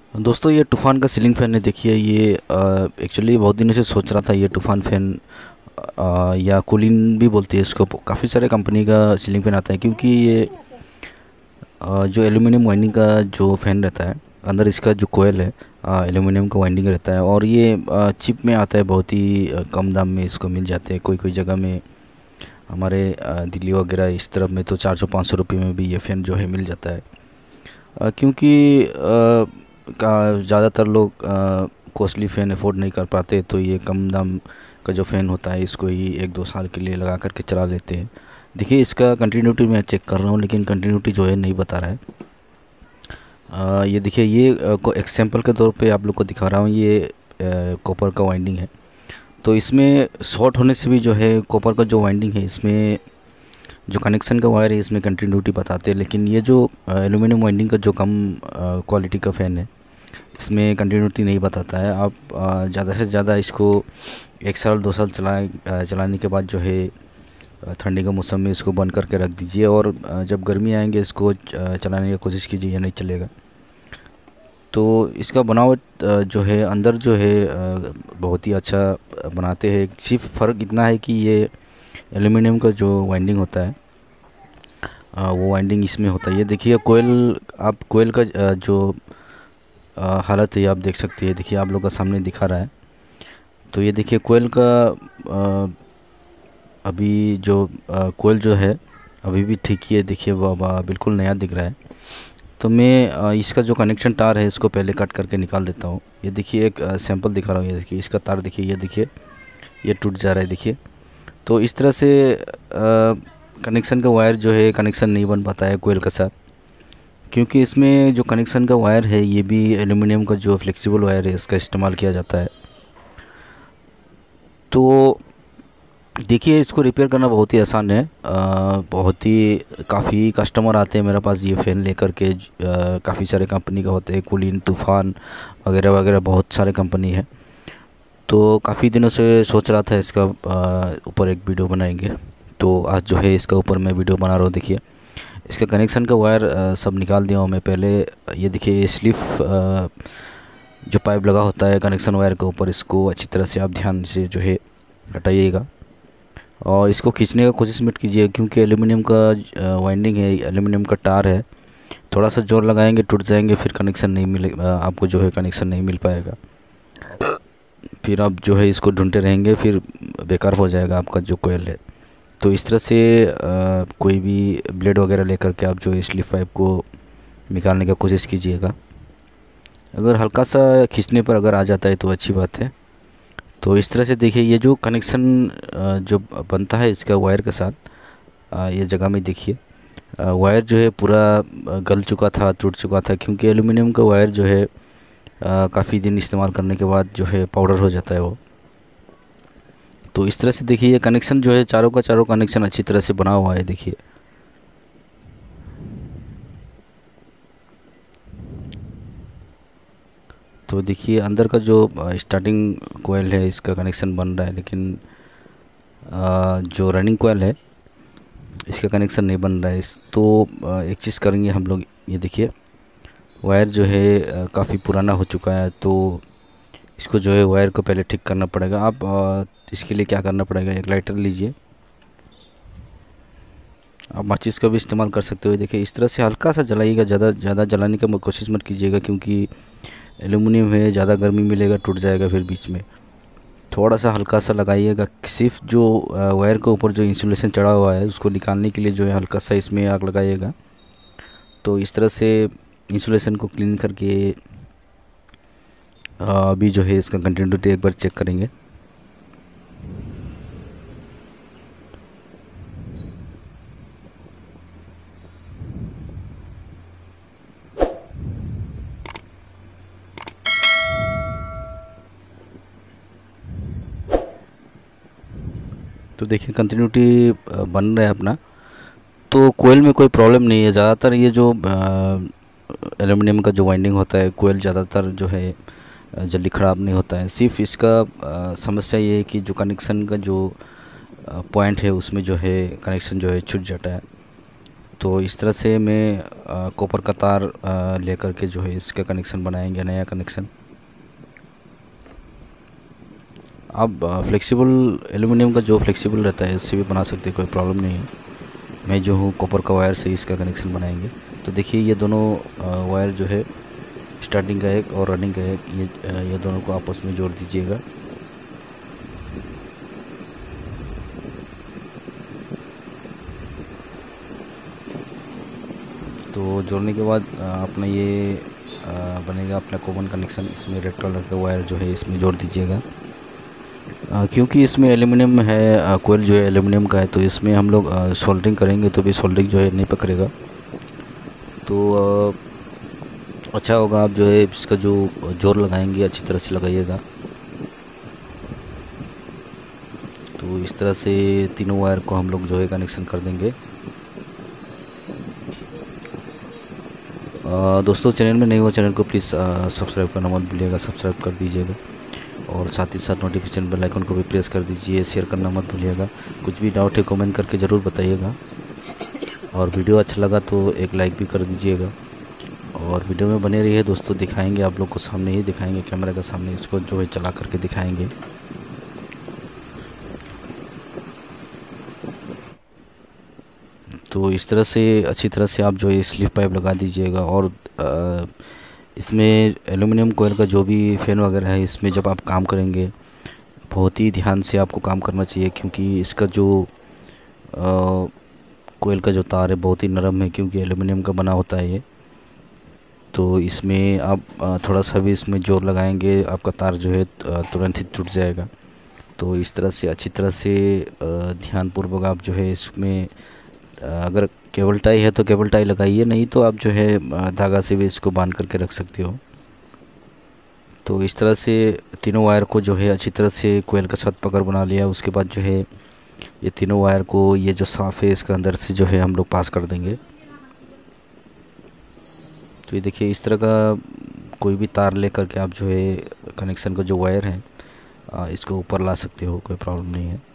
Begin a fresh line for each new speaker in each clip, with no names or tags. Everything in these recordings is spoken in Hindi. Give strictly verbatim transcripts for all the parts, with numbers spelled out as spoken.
दोस्तों ये तूफ़ान का सीलिंग फ़ैन है। देखिए ये एक्चुअली बहुत दिनों से सोच रहा था ये तूफ़ान फ़ैन अ, या कूलिंग भी बोलते हैं इसको। काफ़ी सारे कंपनी का सीलिंग फ़ैन आता है क्योंकि ये अ, जो एल्यूमिनियम वाइंडिंग का जो फ़ैन रहता है, अंदर इसका जो कोयल है एल्यूमिनियम का वाइंडिंग रहता है और ये अ, चिप में आता है। बहुत ही अ, कम दाम में इसको मिल जाते हैं। कोई कोई जगह में हमारे अ, दिल्ली वगैरह इस तरफ में तो चार सौ पाँच सौ रुपये में भी ये फ़ैन जो है मिल जाता है। अ, क्योंकि अ, का ज़्यादातर लोग कॉस्टली फ़ैन अफोर्ड नहीं कर पाते, तो ये कम दाम का जो फ़ैन होता है इसको ही एक दो साल के लिए लगा करके चला लेते हैं। देखिए इसका कंटिन्यूटी मैं चेक कर रहा हूँ, लेकिन कंटिन्यूटी जो है नहीं बता रहा है। अ, ये देखिए ये अ, को एग्जांपल के तौर पे आप लोग को दिखा रहा हूँ। ये कॉपर का वाइंडिंग है, तो इसमें शॉर्ट होने से भी जो है कॉपर का जो वाइंडिंग है इसमें जो कनेक्शन का वायर है इसमें कंटिन्यूटी बताते हैं। लेकिन ये जो एल्यूमिनियम वाइंडिंग का जो कम क्वालिटी का फ़ैन है इसमें कंटिन्यूटी नहीं बताता है। आप ज़्यादा से ज़्यादा इसको एक साल दो साल चलाए अ, चलाने के बाद जो है अ, ठंडी का मौसम में इसको बंद करके रख दीजिए और अ, जब गर्मी आएंगे इसको च- चलाने की कोशिश कीजिए, या नहीं चलेगा। तो इसका बनावट अ, जो है अंदर जो है अ, बहुत ही अच्छा बनाते हैं। सिर्फ फ़र्क इतना है कि ये एल्यूमिनियम का जो वाइंडिंग होता है अ, वो वाइंडिंग इसमें होता है। ये देखिए कोयल, आप कोयल का अ, जो अ, हालत है ये आप देख सकते हैं। देखिए आप लोग का सामने दिखा रहा है। तो ये देखिए कोयल का अ, अभी जो अ, कोयल जो है अभी भी ठीक ही है। देखिए वो अब बिल्कुल नया दिख रहा है। तो मैं अ, इसका जो कनेक्शन तार है इसको पहले कट करके निकाल देता हूँ। ये देखिए एक सैंपल दिखा रहा हूँ। ये देखिए इसका तार देखिए, ये देखिए ये टूट जा रहा है। देखिए तो इस तरह से कनेक्शन का वायर जो है कनेक्शन नहीं बन पाता है कोयल के साथ, क्योंकि इसमें जो कनेक्शन का वायर है ये भी एल्यूमिनियम का जो फ्लेक्सिबल वायर है इसका इस्तेमाल किया जाता है। तो देखिए इसको रिपेयर करना बहुत ही आसान है। अ, बहुत ही काफ़ी कस्टमर आते हैं मेरे पास ये फ़ैन लेकर के। काफ़ी सारे कंपनी का होते हैं, कुलीन, तूफ़ान वगैरह वगैरह, बहुत सारे कंपनी है। तो काफ़ी दिनों से सोच रहा था इसका अ, ऊपर एक वीडियो बनाएंगे। तो आज जो है इसका ऊपर मैं वीडियो बना रहा हूँ। देखिए इसका कनेक्शन का वायर अ, सब निकाल दिया हूँ मैं पहले। ये देखिए ये स्लिप जो पाइप लगा होता है कनेक्शन वायर के ऊपर, इसको अच्छी तरह से आप ध्यान से जो है हटाइएगा और इसको खींचने का कोशिश मत कीजिए, क्योंकि एल्यूमिनियम का वाइंडिंग है, एल्यूमिनियम का तार है। थोड़ा सा जोर लगाएंगे टूट जाएंगे, फिर कनेक्शन नहीं मिले अ, आपको जो है कनेक्शन नहीं मिल पाएगा। फिर आप जो है इसको ढूंढते रहेंगे, फिर बेकार हो जाएगा आपका जो कोयल है। तो इस तरह से अ, कोई भी ब्लेड वगैरह लेकर के आप जो है स्लिप पाइप को निकालने का कोशिश कीजिएगा। अगर हल्का सा खींचने पर अगर आ जाता है तो अच्छी बात है। तो इस तरह से देखिए ये जो कनेक्शन जो बनता है इसका वायर के साथ, अ, ये जगह में देखिए अ, वायर जो है पूरा अ, गल चुका था, टूट चुका था, क्योंकि एल्यूमिनियम का वायर जो है काफ़ी दिन इस्तेमाल करने के बाद जो है पाउडर हो जाता है वो। तो इस तरह से देखिए ये कनेक्शन जो है चारों का चारों कनेक्शन अच्छी तरह से बना हुआ है। देखिए तो देखिए अंदर का जो स्टार्टिंग कोयल है इसका कनेक्शन बन रहा है, लेकिन अ, जो रनिंग कोयल है इसका कनेक्शन नहीं बन रहा है। इस तो अ, एक चीज़ करेंगे हम लोग। ये देखिए वायर जो है काफ़ी पुराना हो चुका है, तो इसको जो है वायर को पहले ठीक करना पड़ेगा। आप अ, इसके लिए क्या करना पड़ेगा, एक लाइटर लीजिए। आप माचिस का भी इस्तेमाल कर सकते हो। देखिए इस तरह से हल्का सा जलाइएगा, ज़्यादा ज़्यादा जलाने का मत- कोशिश मत कीजिएगा, क्योंकि एल्यूमिनियम है, ज़्यादा गर्मी मिलेगा टूट जाएगा फिर बीच में। थोड़ा सा हल्का सा लगाइएगा। सिर्फ जो अ, वायर के ऊपर जो इंसुलेशन चढ़ा हुआ है उसको निकालने के लिए जो है हल्का सा इसमें आग लगाइएगा। तो इस तरह से इंसुलेशन को क्लीन करके अ, अभी जो है इसका कंटिन्यूटी एक बार चेक करेंगे। तो देखिए कंटिन्यूटी बन रहा है अपना। तो कोयल में कोई प्रॉब्लम नहीं है। ज़्यादातर ये जो एल्यूमिनियम का जो वाइंडिंग होता है कोयल ज़्यादातर जो है अ, जल्दी ख़राब नहीं होता है। सिर्फ इसका अ, समस्या ये है कि जो कनेक्शन का जो पॉइंट है उसमें जो है कनेक्शन जो है छूट जाता है। तो इस तरह से मैं कॉपर का तार लेकर के जो है इसका कनेक्शन बनाएंगे, नया कनेक्शन। आप फ्लेक्सिबल एल्युमिनियम का जो फ्लेक्सिबल रहता है इससे भी बना सकते हैं, कोई प्रॉब्लम नहीं है। मैं जो हूँ कॉपर का वायर से इसका कनेक्शन बनाएंगे। तो देखिए ये दोनों वायर जो है, स्टार्टिंग का एक और रनिंग का एक, ये ये दोनों को आपस में जोड़ दीजिएगा। तो जोड़ने के बाद अपना ये बनेगा अपना कॉमन कनेक्शन। इसमें रेड कलर का वायर जो है इसमें जोड़ दीजिएगा। क्योंकि इसमें एल्युमिनियम है, कोयल जो है एल्युमिनियम का है, तो इसमें हम लोग सोल्डरिंग करेंगे तो भी सोल्डरिंग जो है नहीं पकड़ेगा। तो अच्छा होगा आप जो है इसका जो जोर लगाएंगे अच्छी तरह से लगाइएगा। तो इस तरह से तीनों वायर को हम लोग जो है कनेक्शन कर देंगे। आ, दोस्तों चैनल में नहीं हो, चैनल को प्लीज़ सब्सक्राइब करना मत भूलिएगा, सब्सक्राइब कर दीजिएगा। और साथ ही साथ नोटिफिकेशन बेल आइकन को भी प्रेस कर दीजिए। शेयर करना मत भूलिएगा। कुछ भी डाउट है कमेंट करके ज़रूर बताइएगा। और वीडियो अच्छा लगा तो एक लाइक भी कर दीजिएगा। और वीडियो में बने रहिए दोस्तों, दिखाएंगे आप लोग को, सामने ही दिखाएंगे, कैमरा के सामने इसको जो है चला करके दिखाएंगे। तो इस तरह से अच्छी तरह से आप जो है स्लीव पाइप लगा दीजिएगा। और आ, इसमें एल्युमिनियम कोयल का जो भी फ़ैन वगैरह है, इसमें जब आप काम करेंगे बहुत ही ध्यान से आपको काम करना चाहिए, क्योंकि इसका जो कोयल का जो तार है बहुत ही नरम है, क्योंकि एल्युमिनियम का बना होता है ये। तो इसमें आप थोड़ा सा भी इसमें जोर लगाएंगे आपका तार जो है तुरंत ही टूट जाएगा। तो इस तरह से अच्छी तरह से ध्यानपूर्वक आप जो है इसमें, अगर केबल टाई है तो केबल टाई लगाइए, नहीं तो आप जो है धागा से भी इसको बांध करके रख सकते हो। तो इस तरह से तीनों वायर को जो है अच्छी तरह से कोयल का साथ पकड़ बना लिया। उसके बाद जो है ये तीनों वायर को, ये जो साफ़ है इसके अंदर से जो है हम लोग पास कर देंगे। तो ये देखिए इस तरह का कोई भी तार लेकर के आप जो है कनेक्शन का जो वायर है इसको ऊपर ला सकते हो, कोई प्रॉब्लम नहीं है।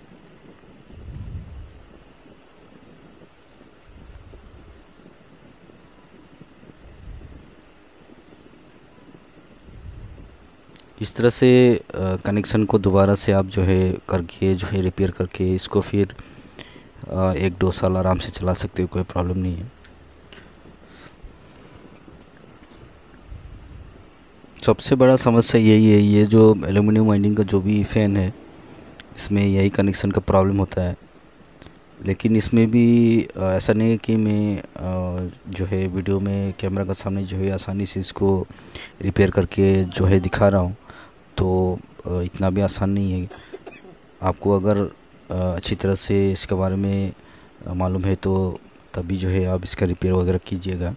इस तरह से कनेक्शन को दोबारा से आप जो है करके जो है रिपेयर करके इसको फिर आ, एक दो साल आराम से चला सकते हो, कोई प्रॉब्लम नहीं है। सबसे बड़ा समस्या यही है, ये जो एल्युमिनियम वाइंडिंग का जो भी फ़ैन है इसमें यही कनेक्शन का प्रॉब्लम होता है। लेकिन इसमें भी ऐसा नहीं है कि मैं जो है वीडियो में कैमरा के सामने जो है आसानी से इसको रिपेयर करके जो है दिखा रहा हूँ, तो इतना भी आसान नहीं है। आपको अगर अच्छी तरह से इसके बारे में मालूम है तो तभी जो है आप इसका रिपेयर वगैरह कीजिएगा।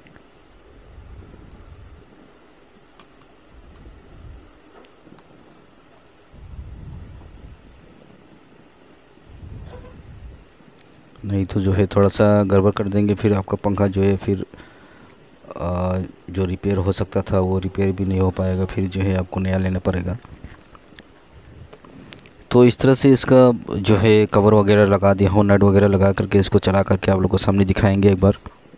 नहीं तो जो है थोड़ा सा गड़बड़ कर देंगे, फिर आपका पंखा जो है फिर आ, जो रिपेयर हो सकता था वो रिपेयर भी नहीं हो पाएगा, फिर जो है आपको नया लेना पड़ेगा। तो इस तरह से इसका जो है कवर वगैरह लगा दिया हो, नट वगैरह लगा करके इसको चला करके आप लोग को सामने दिखाएंगे एक बार।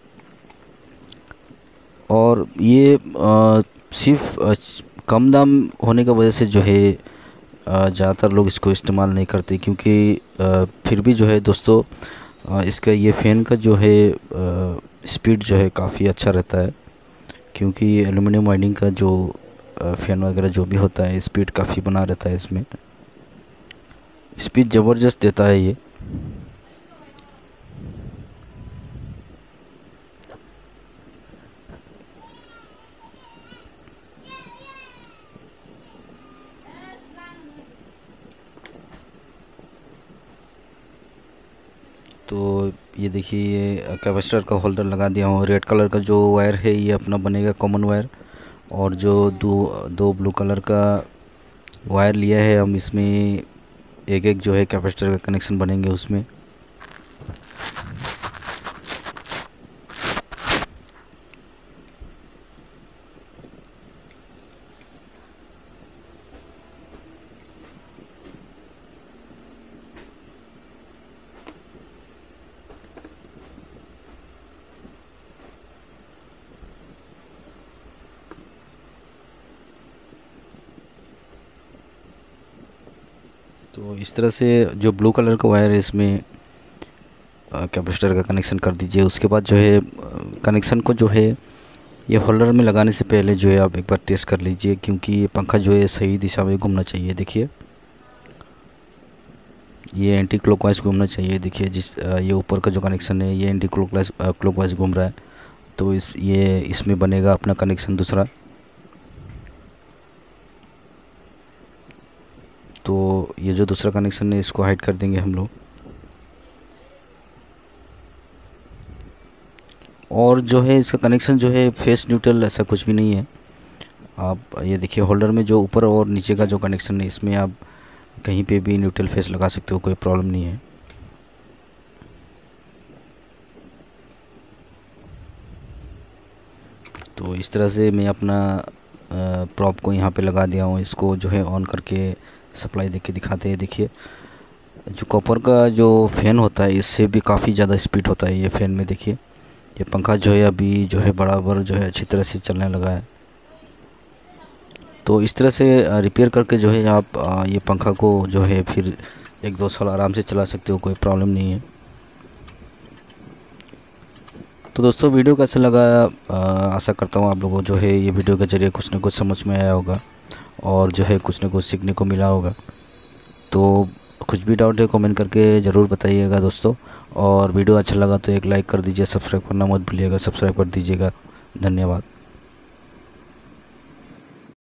और ये आ, सिर्फ आ, कम दाम होने की वजह से जो है ज़्यादातर लोग इसको इस्तेमाल नहीं करते, क्योंकि आ, फिर भी जो है दोस्तों आ, इसका ये फ़ैन का जो है स्पीड जो है काफ़ी अच्छा रहता है, क्योंकि एल्युमिनियम वाइंडिंग का जो फ़ैन वगैरह जो भी होता है स्पीड काफ़ी बना रहता है, इसमें स्पीड ज़बरदस्त देता है ये। तो ये देखिए ये कैपेसिटर का होल्डर लगा दिया हूँ। रेड कलर का जो वायर है ये अपना बनेगा कॉमन वायर, और जो दो दो ब्लू कलर का वायर लिया है हम, इसमें एक एक जो है कैपेसिटर का कनेक्शन बनेंगे उसमें। तो इस तरह से जो ब्लू कलर का वायर है इसमें कैपेसिटर का कनेक्शन कर दीजिए। उसके बाद जो है कनेक्शन को जो है ये होल्डर में लगाने से पहले जो है आप एक बार टेस्ट कर लीजिए, क्योंकि ये पंखा जो है सही दिशा में घूमना चाहिए। देखिए ये एंटी क्लॉकवाइज घूमना चाहिए। देखिए जिस ये ऊपर का जो कनेक्शन है ये एंटी क्लॉकवाइज क्लॉकवाइज घूम रहा है, तो इस ये इसमें बनेगा अपना कनेक्शन दूसरा। तो ये जो दूसरा कनेक्शन है इसको हाइड कर देंगे हम लोग। और जो है इसका कनेक्शन जो है फेस न्यूट्रल ऐसा कुछ भी नहीं है। आप ये देखिए होल्डर में जो ऊपर और नीचे का जो कनेक्शन है इसमें आप कहीं पे भी न्यूट्रल फेस लगा सकते हो, कोई प्रॉब्लम नहीं है। तो इस तरह से मैं अपना प्रॉप को यहाँ पे लगा दिया हूँ। इसको जो है ऑन करके सप्लाई देके दिखाते हैं। देखिए जो कॉपर का जो फ़ैन होता है इससे भी काफ़ी ज़्यादा स्पीड होता है ये फ़ैन में। देखिए ये पंखा जो है अभी जो है बराबर जो है अच्छी तरह से चलने लगा है। तो इस तरह से रिपेयर करके जो है आप ये पंखा को जो है फिर एक दो साल आराम से चला सकते हो, कोई प्रॉब्लम नहीं है। तो दोस्तों वीडियो कैसा लगा, आशा करता हूँ आप लोगों जो है ये वीडियो के ज़रिए कुछ ना कुछ समझ में आया होगा और जो है कुछ ना कुछ सीखने को मिला होगा। तो कुछ भी डाउट है कमेंट करके ज़रूर बताइएगा दोस्तों। और वीडियो अच्छा लगा तो एक लाइक कर दीजिए, सब्सक्राइब करना मत भूलिएगा, सब्सक्राइब कर दीजिएगा। धन्यवाद।